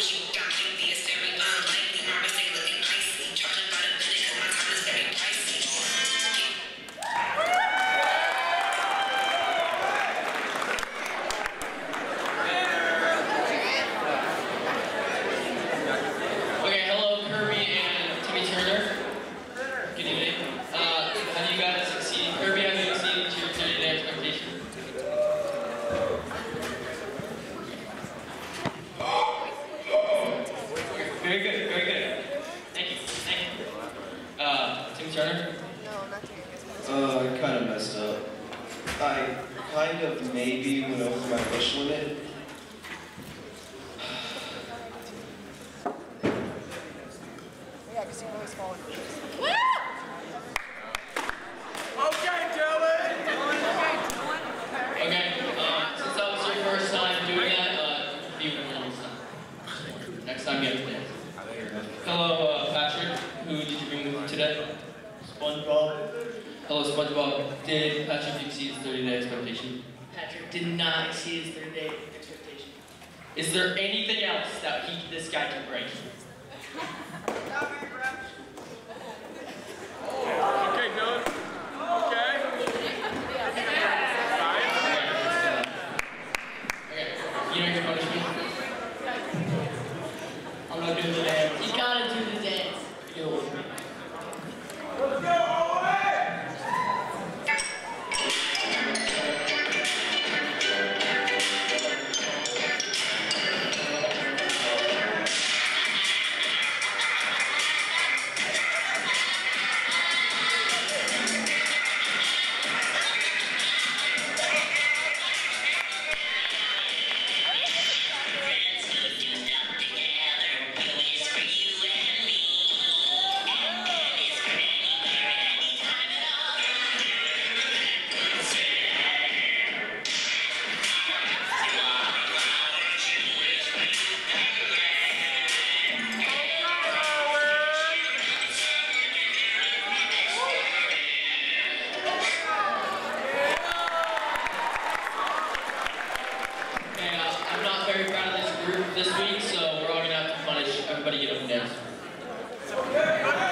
Very good, very good. Thank you, thank you. Tim Turner? No, not Tim. I kind of messed up. I kind of maybe went over my wish limit. Yeah, because you can always fall in. Okay, Dylan! Okay, since that was your first time doing that, be with me next time. Next time you have to dance. Hello, Patrick. Who did you bring with you today? SpongeBob. Hello, SpongeBob. Did Patrick exceed his 30-day expectation? Patrick did not exceed his 30-day expectation. Is there anything else that this guy can break? Okay, Dylan. Okay. Okay, you know your punishment? I'm not doing the dance. You gotta do the dance. You're with me. Let's go, away! Very proud of this group this week, so we're all gonna have to punish everybody get up and dance.